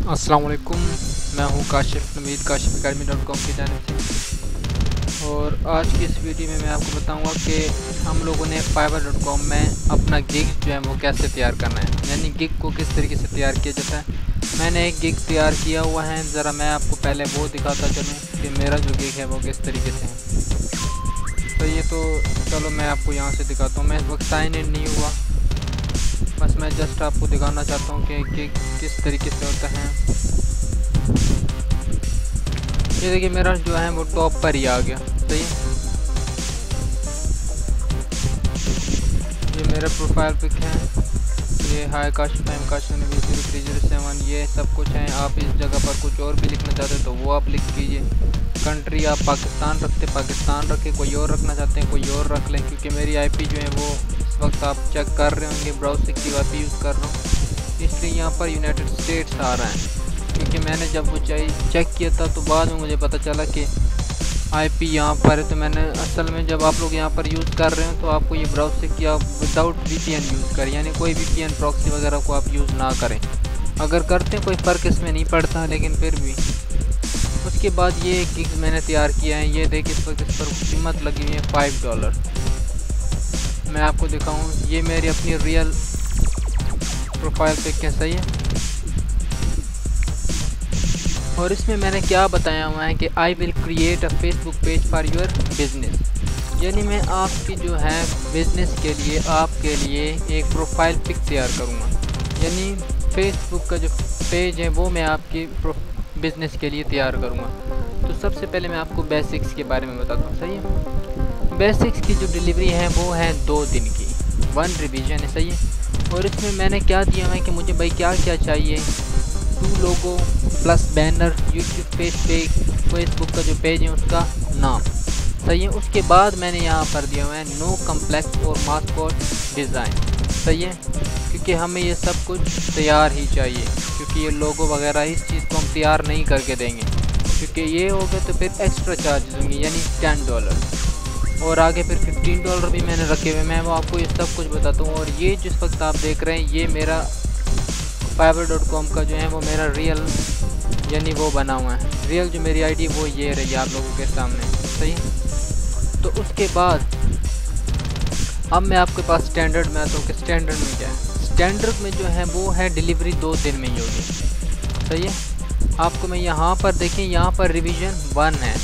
अस्सलाम वालेकुम, मैं हूं काशिफ नवीद kashifacademy.com की जानिब से। और आज की इस वीडियो में मैं आपको बताऊंगा कि हम लोगों ने fiverr.com में अपना गिग जो है वो कैसे तैयार करना है, यानी गिग को किस तरीके से तैयार किया जाता है। मैंने एक गिग तैयार किया हुआ है, ज़रा मैं आपको पहले वो दिखाता चलूँ कि मेरा जो गिग है वो किस तरीके से है। तो ये तो चलो मैं आपको यहाँ से दिखाता हूँ। मैं इस वक्त साइन इन नहीं हुआ, बस मैं जस्ट आपको दिखाना चाहता हूँ कि गिग किस तरीके से होता है। ये देखिए मेरा जो है वो टॉप पर ही आ गया, सही है। ये मेरा प्रोफाइल पिक है, ये हाय काशिफ नवीद 0307, ये सब कुछ है। आप इस जगह पर कुछ और भी लिखना चाहते हैं तो वो आप लिख कीजिए। कंट्री आप पाकिस्तान रखते पाकिस्तान रखें, कोई और रखना चाहते हैं कोई और रख लें, क्योंकि मेरी आईपी जो है वो इस वक्त आप चेक कर रहे होंगे, ब्राउज़र की आईपी यूज़ कर रहा हूँ, इसलिए यहाँ पर यूनाइटेड स्टेट्स आ रहा है। क्योंकि मैंने जब वो चेक किया था तो बाद में मुझे पता चला कि आईपी यहाँ पर है। तो मैंने असल में जब आप लोग यहाँ पर यूज़ कर रहे हो तो आपको ये ब्राउज़र की आप विदाउट VPN यूज़ करें, यानी कोई VPN प्रॉक्सी वगैरह को आप यूज़ ना करें। अगर करते हैं कोई फ़र्क इसमें नहीं पड़ता, लेकिन फिर भी। उसके बाद ये गिग मैंने तैयार किया है, ये देखिए इस वक्त इस पर कीमत लगी हुई है $5। मैं आपको दिखाऊँ, ये मेरी अपनी रियल प्रोफाइल पिक है, सही है। और इसमें मैंने क्या बताया हुआ है कि I will create a Facebook page for your business, यानी मैं आपकी जो है बिजनेस के लिए आपके लिए एक प्रोफाइल पिक तैयार करूँगा, यानी फेसबुक का जो पेज है वो मैं आपकी बिजनेस के लिए तैयार करूँगा। तो सबसे पहले मैं आपको बेसिक्स के बारे में बताता हूँ, सही है। बेसिक्स की जो डिलीवरी है वो है 2 दिन की, 1 रिवीजन है, सही है। और इसमें मैंने क्या दिया है कि मुझे भाई क्या क्या चाहिए, 2 logo plus banner, YouTube page पे फेसबुक का जो पेज है उसका नाम, सही है। उसके बाद मैंने यहाँ पर दिया हुआ है नो कम्प्लेक्स और मास्कोट डिज़ाइन, सही है, क्योंकि हमें ये सब कुछ तैयार ही चाहिए, क्योंकि ये लोगो वगैरह इस चीज़ को हम तैयार नहीं करके देंगे, क्योंकि ये हो गया तो फिर एक्स्ट्रा चार्जेस होंगे, यानी $10 और आगे फिर $15 भी मैंने रखे हुए। मैं वो आपको ये सब कुछ बताता हूँ। और ये जिस वक्त आप देख रहे हैं ये मेरा fiverr.com का जो है वो मेरा रियल, यानी वो बना हुआ है रियल जो मेरी आईडी वो ये रही आप लोगों के सामने, सही है। तो उसके बाद अब मैं आपके पास स्टैंडर्ड में आता हूँ कि स्टैंडर्ड में क्या है। स्टैंडर्ड में जो है वो है डिलीवरी 2 दिन में ही होगी, सही है। आपको मैं यहाँ पर देखें, यहाँ पर रिवीजन 1 है,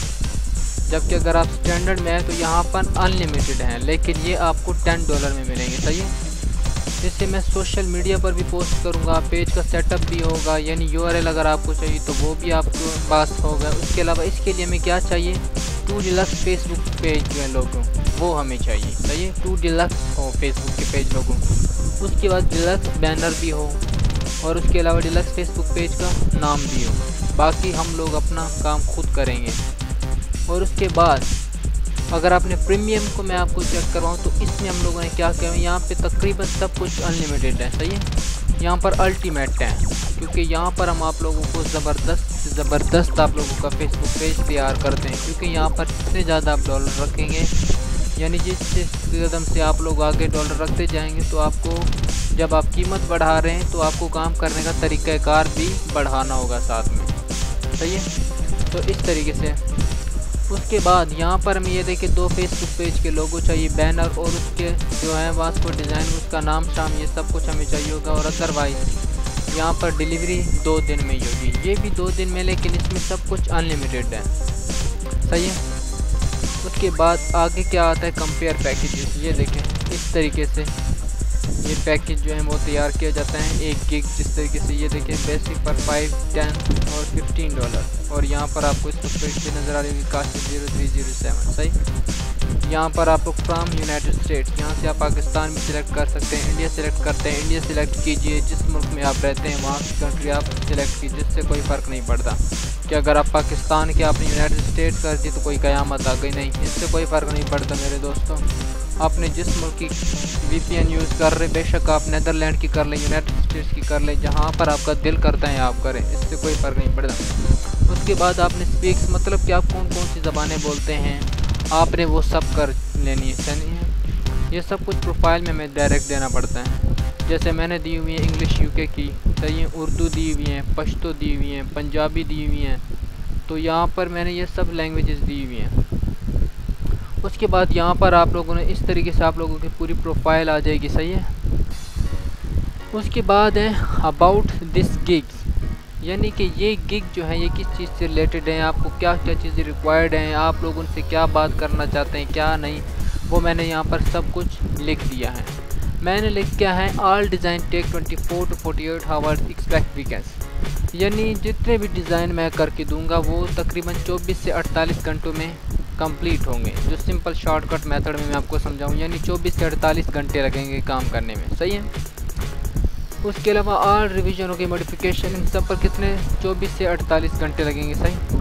जबकि अगर आप स्टैंडर्ड में है तो यहाँ पर अनलिमिटेड है, लेकिन ये आपको $10 में मिलेंगे, सही है। जिससे मैं सोशल मीडिया पर भी पोस्ट करूँगा, पेज का सेटअप भी होगा, यानी URL अगर आपको चाहिए तो वो भी आपके पास होगा। उसके अलावा इसके लिए हमें क्या चाहिए, 2 डिलक्स फेसबुक पेज जो है लोगों वो हमें चाहिए, सही है। 2 डिलक्स हो फेसबुक के पेज लोगों, उसके बाद डिलक्स बैनर भी हो, और उसके अलावा डिलक्स फेसबुक पेज का नाम भी हो। बाकी हम लोग अपना काम खुद करेंगे। और उसके बाद अगर आपने प्रीमियम को मैं आपको चेक करवाऊँ तो इसमें हम लोगों ने क्या किया, यहाँ पे तकरीबन सब कुछ अनलिमिटेड है, सही है। यहाँ पर अल्टीमेट है, क्योंकि यहाँ पर हम आप लोगों को ज़बरदस्त से ज़बरदस्त आप लोगों का फेसबुक पेज तैयार करते हैं, क्योंकि यहाँ पर जितने ज़्यादा आप डॉलर रखेंगे, यानी जिस कदम से आप लोग आगे डॉलर रखते जाएंगे तो आपको जब आप कीमत बढ़ा रहे हैं तो आपको काम करने का तरीक़ाकार भी बढ़ाना होगा साथ में, सही है। तो इस तरीके से उसके बाद यहाँ पर हमें ये देखिए 2 फेसबुक पेज के लोगो चाहिए, बैनर और उसके जो है वास्को डिज़ाइन, उसका नाम शाम, ये सब कुछ हमें चाहिए होगा। और अदरवाइज़ यहाँ पर डिलीवरी 2 दिन में ही होगी, ये भी 2 दिन में, लेकिन इसमें सब कुछ अनलिमिटेड है, सही है। उसके बाद आगे क्या आता है, कंपेयर पैकेजेस। ये देखें इस तरीके से ये पैकेज जो है वो तैयार किया जाता है, 1 गिग जिस तरीके से। ये देखिए बेसिक पर 5, 10 और $15, और यहाँ पर आपको इस पेज पे नज़र आ रही है काशिफ 0307, सही। यहाँ पर आपको फ्राम यूनाइटेड स्टेट्स, यहाँ से आप पाकिस्तान भी सिलेक्ट कर सकते हैं, इंडिया सिलेक्ट करते हैं, इंडिया सिलेक्ट कीजिए, जिस मुल्क में आप रहते हैं वहाँ की कंट्री आप सिलेक्ट कीजिए, जिससे कोई फ़र्क नहीं पड़ता कि अगर आप पाकिस्तान के आपने यूनाइटेड स्टेट्स कर दी तो कोई क़यामत आ गई, नहीं, इससे कोई फ़र्क नहीं पड़ता मेरे दोस्तों। आपने जिस मुल्क की VPN यूज़ कर रहे, बेशक आप नेदरलैंड की कर लें, यूनाइटेड स्टेट्स की कर लें, जहाँ पर आपका दिल करता है आप करें, इससे कोई फ़र्क नहीं पड़ता। उसके बाद आपने स्पीक्स, मतलब कि आप कौन कौन सी ज़बानें बोलते हैं आपने वो सब कर लेनी है, सही। ये सब कुछ प्रोफाइल में हमें डायरेक्ट देना पड़ता है। जैसे मैंने दी हुई है इंग्लिश UK की, सही है, उर्दू दी हुई हैं, पश्तो दी हुई हैं, पंजाबी दी हुई हैं। तो यहाँ पर मैंने ये सब लैंग्वेजेस दी हुई हैं। उसके बाद यहाँ पर आप लोगों ने इस तरीके से आप लोगों की पूरी प्रोफाइल आ जाएगी, सही है। उसके बाद है अबाउट दिस गिग्स, यानी कि ये गिग जो है ये किस चीज़ से रिलेटेड है, आपको क्या क्या चीज़ें रिक्वायर्ड हैं, आप लोग उनसे क्या बात करना चाहते हैं क्या नहीं, वो मैंने यहाँ पर सब कुछ लिख दिया है। मैंने लिख क्या है, all design take 24 to 48 hours expect weekends, यानी जितने भी डिज़ाइन मैं करके दूंगा वो तकरीबन 24 से 48 घंटों में कंप्लीट होंगे। जो सिंपल शॉर्टकट मेथड में मैं आपको समझाऊँ, यानी 24 से 48 घंटे लगेंगे काम करने में, सही है। उसके अलावा ऑल रिवीजनों की मॉडिफिकेशन, इन सब पर कितने 24 से 48 घंटे लगेंगे, सही।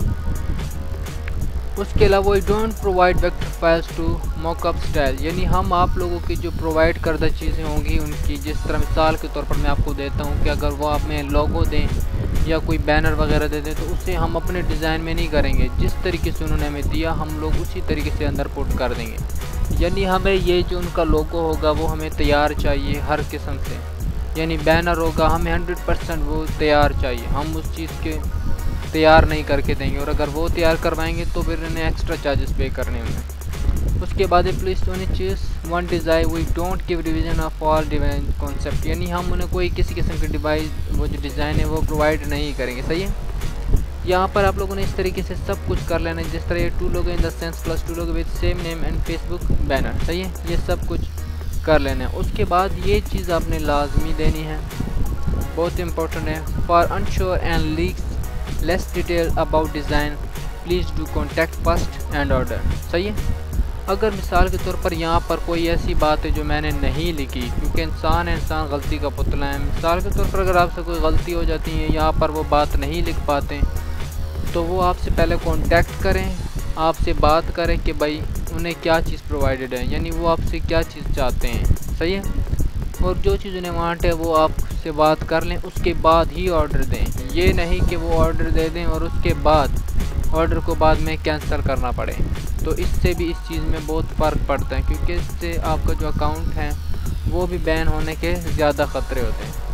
उसके अलावा we don't provide vector files to mockup style, यानी हम आप लोगों की जो प्रोवाइड करदा चीज़ें होंगी उनकी, जिस तरह मिसाल के तौर पर मैं आपको देता हूँ कि अगर वो आप में लोगो दें या कोई बैनर वगैरह दे दें तो उसे हम अपने डिज़ाइन में नहीं करेंगे। जिस तरीके से उन्होंने हमें दिया हम लोग उसी तरीके से अंदर पुट कर देंगे। यानी हमें ये जो उनका लोगो होगा वो हमें तैयार चाहिए हर किस्म से, यानी बैनर होगा हमें 100% वो तैयार चाहिए, हम उस चीज़ के तैयार नहीं करके देंगे, और अगर वो तैयार करवाएंगे तो फिर इन्हें एक्स्ट्रा चार्जेस पे करने होंगे। उसके बाद प्लीज ओनली चीज़ one design we don't give revision of all design concept, यानी हम उन्हें कोई किसी किस्म के डिवाइस वो जो डिज़ाइन है वो प्रोवाइड नहीं करेंगे, सही है। यहाँ पर आप लोगों ने इस तरीके से सब कुछ कर लेना है, जिस तरह ये two logo in the sense plus two logo with same name and Facebook banner, सही है, ये सब कुछ कर लेना है। उसके बाद ये चीज़ आपने लाजमी देनी है, बहुत इंपॉर्टेंट है। For unsure and leaks less detail about design please do contact first and order, सही है। अगर मिसाल के तौर पर यहाँ पर कोई ऐसी बात है जो मैंने नहीं लिखी, क्योंकि इंसान गलती का पुतला है, मिसाल के तौर पर अगर आपसे कोई गलती हो जाती है यहाँ पर वो बात नहीं लिख पाते तो वो आपसे पहले कांटेक्ट करें, आपसे बात करें कि भाई उन्हें क्या चीज़ प्रोवाइडेड है, यानी वो आपसे क्या चीज़ चाहते हैं, सही है। और जो चीज़ उन्हें वांट है वो आपसे बात कर लें, उसके बाद ही ऑर्डर दें। ये नहीं कि वो ऑर्डर दे दें और उसके बाद ऑर्डर को बाद में कैंसिल करना पड़े, तो इससे भी इस चीज़ में बहुत फ़र्क पड़ता है, क्योंकि इससे आपका जो अकाउंट है वो भी बैन होने के ज़्यादा ख़तरे होते हैं।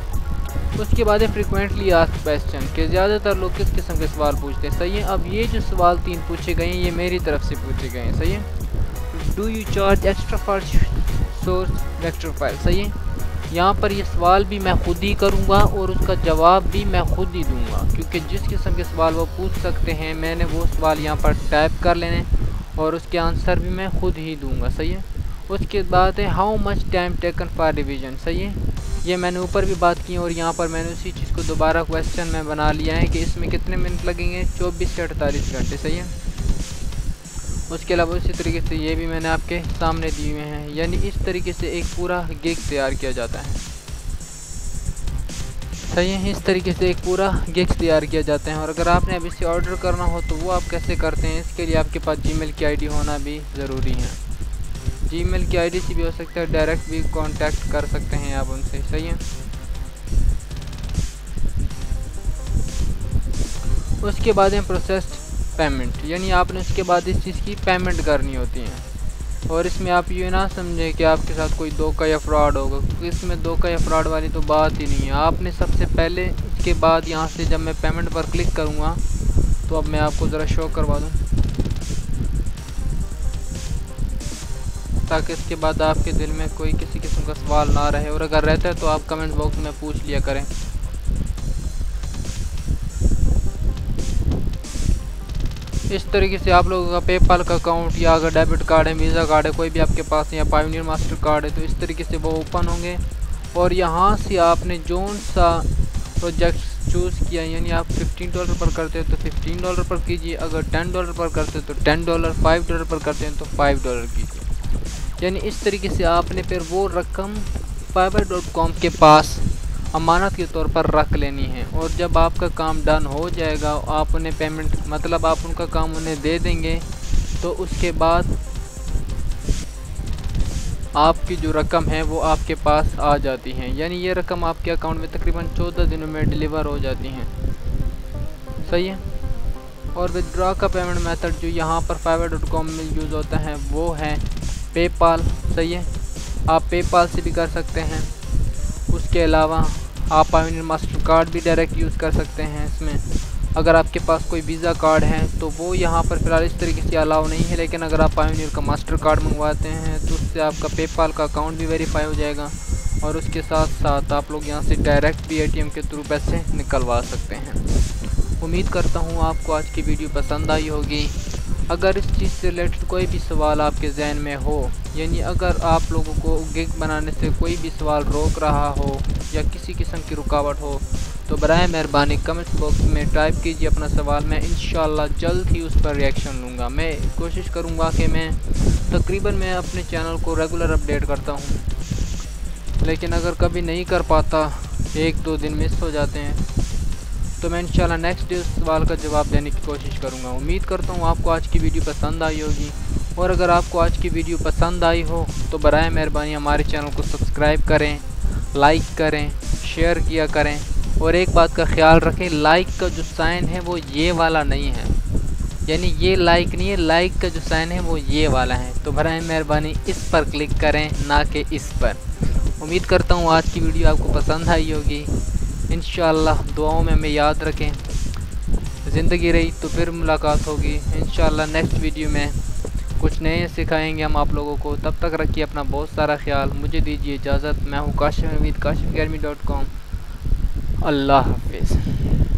उसके बाद फ्रीक्वेंटली आस्क्ड क्वेश्चन के ज़्यादातर लोग किस किस्म के सवाल पूछते हैं, सही है। अब ये जो सवाल 3 पूछे गए हैं ये मेरी तरफ से पूछे गए हैं, सही है। Do you charge extra for source vector file, सही है। यहाँ पर ये सवाल भी मैं खुद ही करूँगा और उसका जवाब भी मैं खुद ही दूँगा, क्योंकि जिस किस्म के सवाल वो पूछ सकते हैं मैंने वो सवाल यहाँ पर टाइप कर लेने और उसके आंसर भी मैं खुद ही दूँगा, सही है। उसके बाद है how much time taken for revision, सही है। ये मैंने ऊपर भी बात की और यहाँ पर मैंने उसी चीज़ को दोबारा क्वेश्चन में बना लिया है कि इसमें कितने मिनट लगेंगे, 24 से 48 घंटे, सही है। उसके अलावा इसी तरीके से ये भी मैंने आपके सामने दिए हुए हैं, यानी इस तरीके से एक पूरा गिग तैयार किया जाता है, सही है। इस तरीके से एक पूरा गिग तैयार किया जाता है। और अगर आपने अब इसे ऑर्डर करना हो तो वो आप कैसे करते हैं, इसके लिए आपके पास जीमेल की आईडी होना भी ज़रूरी है। जीमेल की आईडी से भी हो सकता है, डायरेक्ट भी कांटेक्ट कर सकते हैं आप उनसे, सही है। उसके बाद है प्रोसेस्ड पेमेंट, यानी आपने उसके बाद इस चीज़ की पेमेंट करनी होती है। और इसमें आप ये ना समझें कि आपके साथ कोई धोखा या फ्रॉड होगा, क्योंकि इसमें धोखा या फ्रॉड वाली तो बात ही नहीं है। आपने सबसे पहले इसके बाद यहाँ से जब मैं पेमेंट पर क्लिक करूँगा तो अब मैं आपको ज़रा शो करवा दूँ, ताकि इसके बाद आपके दिल में कोई किसी किस्म का सवाल ना रहे, और अगर रहता है तो आप कमेंट बॉक्स में पूछ लिया करें। इस तरीके से आप लोगों का पेपाल का अकाउंट या अगर डेबिट कार्ड है, वीज़ा कार्ड है, कोई भी आपके पास है, या पायोनियर मास्टर कार्ड है, तो इस तरीके से वो ओपन होंगे। और यहाँ से आपने जोन सा प्रोजेक्ट चूज़ किया, यानी आप $15 पर करते हैं तो $15 पर कीजिए, अगर $10 पर करते हैं तो $10, $5 पर करते हैं तो $5 कीजिए। यानी इस तरीके से आपने फिर वो रकम fiverr.com के पास अमानत के तौर पर रख लेनी है। और जब आपका काम डन हो जाएगा, आप उन्हें पेमेंट मतलब आप उनका काम उन्हें दे देंगे, तो उसके बाद आपकी जो रकम है वो आपके पास आ जाती है। यानी ये रकम आपके अकाउंट में तकरीबन 14 दिनों में डिलीवर हो जाती हैं, सही है। और विदड्रॉ का पेमेंट मेथड जो यहाँ पर fiverr.com में यूज़ होता है वो है पेपाल, सही है। आप पेपाल से भी कर सकते हैं। उसके अलावा आप पायोनियर मास्टर कार्ड भी डायरेक्ट यूज़ कर सकते हैं इसमें। अगर आपके पास कोई वीज़ा कार्ड है तो वो यहाँ पर फ़िलहाल इस तरीके से अलाउ नहीं है, लेकिन अगर आप पायोनियर का मास्टर कार्ड मंगवाते हैं तो उससे आपका पेपाल का अकाउंट भी वेरीफाई हो जाएगा और उसके साथ साथ आप लोग यहाँ से डायरेक्ट भी ATM के थ्रू पैसे निकलवा सकते हैं। उम्मीद करता हूँ आपको आज की वीडियो पसंद आई होगी। अगर इस चीज़ से रिलेटेड कोई भी सवाल आपके जहन में हो, यानी अगर आप लोगों को गिग बनाने से कोई भी सवाल रोक रहा हो या किसी किस्म की रुकावट हो, तो बराए मेहरबानी कमेंट बॉक्स में टाइप कीजिए अपना सवाल। मैं इंशाल्लाह जल्द ही उस पर रिएक्शन लूँगा। मैं कोशिश करूँगा कि मैं मैं अपने चैनल को रेगुलर अपडेट करता हूँ, लेकिन अगर कभी नहीं कर पाता, 1-2 दिन मिस हो जाते हैं, तो मैं इंशाल्लाह नेक्स्ट डे उस सवाल का जवाब देने की कोशिश करूँगा। उम्मीद करता हूँ आपको आज की वीडियो पसंद आई होगी, और अगर आपको आज की वीडियो पसंद आई हो तो बराए मेहरबानी हमारे चैनल को सब्सक्राइब करें, लाइक करें, शेयर किया करें। और एक बात का ख्याल रखें, लाइक का जो साइन है वो ये वाला नहीं है, यानी ये लाइक नहीं है, लाइक का जो साइन है वो ये वाला है। तो बराए मेहरबानी इस पर क्लिक करें, ना कि इस पर। उम्मीद करता हूँ आज की वीडियो आपको पसंद आई होगी। इंशाल्लाह दुआओं में हमें याद रखें। ज़िंदगी रही तो फिर मुलाकात होगी इंशाल्लाह। नेक्स्ट वीडियो में कुछ नए सिखाएंगे हम आप लोगों को। तब तक रखिए अपना बहुत सारा ख्याल। मुझे दीजिए इजाज़त। मैं हूँ काशिफ नवीद, kashifacademy.com। अल्लाह हाफिज़।